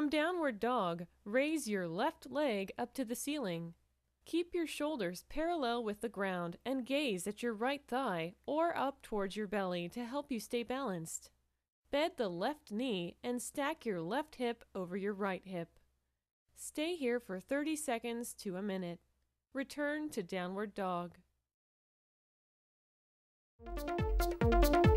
From downward dog, raise your left leg up to the ceiling. Keep your shoulders parallel with the ground and gaze at your right thigh or up towards your belly to help you stay balanced. Bend the left knee and stack your left hip over your right hip. Stay here for 30 seconds to a minute. Return to downward dog.